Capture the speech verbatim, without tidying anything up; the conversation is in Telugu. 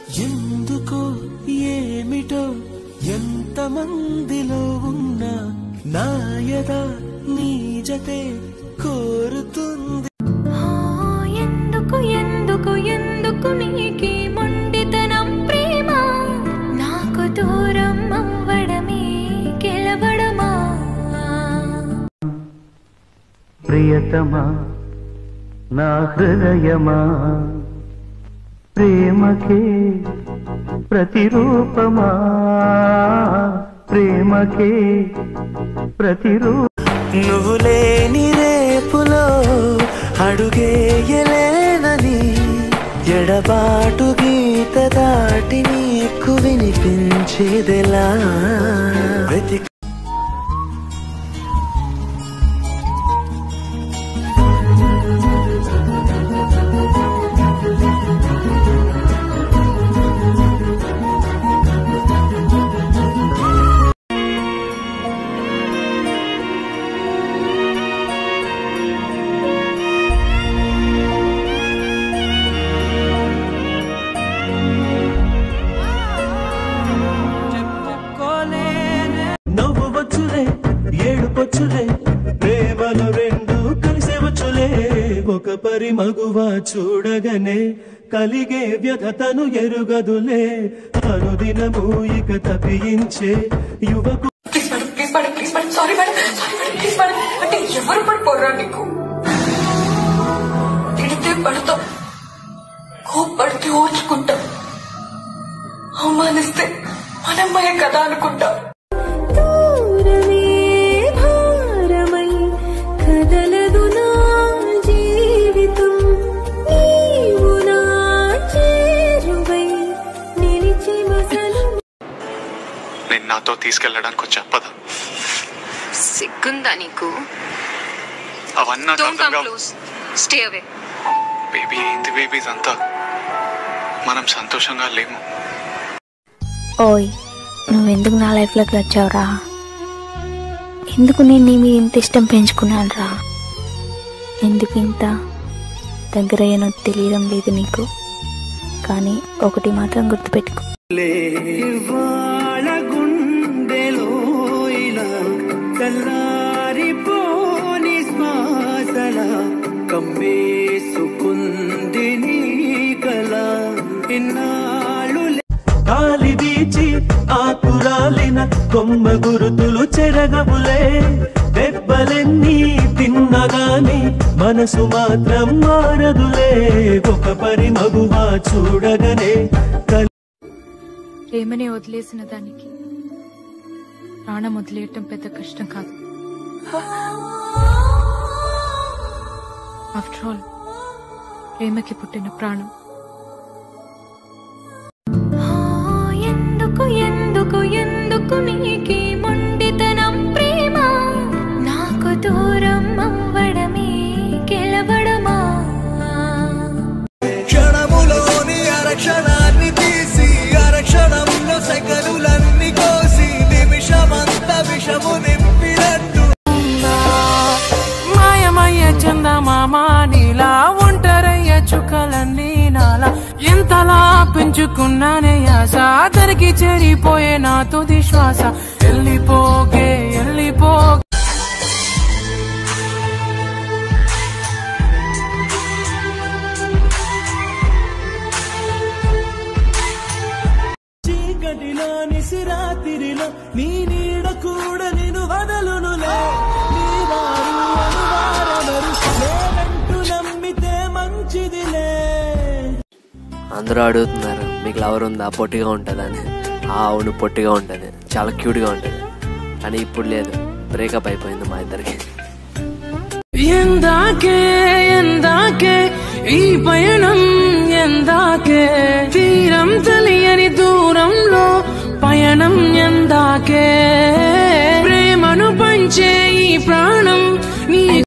ఎందుకో ఏమిటో ఎంతమందిలో ఉన్నా నాయదా నీ జతే కోరుతుంది. ఎందుకు ఎందుకు ఎందుకు నీకి మొండితనం ప్రేమ నాకు దూరం అవ్వడమే గెలవడమా ప్రియతమా నా హృదయమా ప్రేమకే ప్రతిరూపమా ప్రేమకే ప్రతిరూప నువ్వు లేని రేపులో అడుగేయలేనని ఎడబాటు గీత దాటి నీకు వినిపించేదెలా వెతికి ఏడుపొచ్చులే ప్రేమలు రెండు కలిసే వచ్చులే ఒక పరి మగువా చూడగనే కలిగే వ్యధతను ఎరుగదులే అనుదినము ఇక తప్పించే యువకు అంటే ఎవరు పడిపోర్రా నీకు తిడితే పడతాం కోప్పడితే ఓర్చుకుంటాం అవమానిస్తే మనమ్మయ్య కదా అనుకుంటాం. నేను నాతో తీసుకెళ్ళడానికి వచ్చా పద. సిగ్గుందా నీకు? అవన్నీ స్టే అవే. బేబీ ఏంటి బేబీ ఇదంతా? మనం సంతోషంగా లేము. ఓయ్ నువ్వెందుకు నా లైఫ్లోకి వచ్చావురా? ఎందుకు నేను నీ మీద ఇంత ఇష్టం పెంచుకున్నాను రా? ఎందుకు ఇంత దగ్గర అయ్యానో తెలియడం లేదు నీకు. కానీ ఒకటి మాత్రం గుర్తుపెట్టుకో, తెల్లారిపోని శ్వాసల కమ్మేసుకుంది నీ కల ఇన్నాళ్ళు గాలి వీచి ఆకురాలిన కొమ్మ గురుతులు చెరగవులే దెబ్బలెన్నీ తిన్నగాని మనసు మాత్రం మారదులే ఒక పరి మగువా చూడగనే. ప్రేమనే వదిలేసిన దానికి ప్రాణం వదిలేయటం పెద్ద కష్టం కాదు. ఆఫ్టర్ ఆల్ ప్రేమకి పుట్టిన ప్రాణం. ఎందుకు ఎందుకు ఎందుకు నీకి మొండితనం ప్రేమ నాకు దూరం అవ్వడమే గెలవడమా క్షణములోని అరక్షణాన్ని తీసి అరక్షణంలో సెకనులన్నీ కోసి నిమిషమంత విషము నింపినట్టు మాయమయ్య చందమామ నీలా ఒంటరయ్య చుక్కలన్నీ నాలా ఎంతలా పెంచుకున్నానే ఆశ దరికి చేరిపోయే నా తుది శ్వాస వెళ్ళిపోగే వెళ్ళిపో చీకటిలో నిసిరాతిరిలో నీ నీడ కూడా నేను వదలునులే నీ వారు అనువారెవరు లేదంటూ నమ్మితే మంచిదిలే. అందరూ అడుగుతున్నారు మీకు లవర్ ఉందా, పొట్టిగా ఉంటుందని. అవును పొట్టిగా ఉంటుంది, చాలా క్యూట్గా ఉంటుంది. కానీ ఇప్పుడు లేదు, బ్రేకప్ అయిపోయింది మా ఇద్దరికి. ఎందాకే ఎందాకే ఈ పయనం ఎందాకే తీరం తెలియని దూరంలో పయనం ఎందాకే ప్రేమను పంచే ఈ ప్రాణం నీ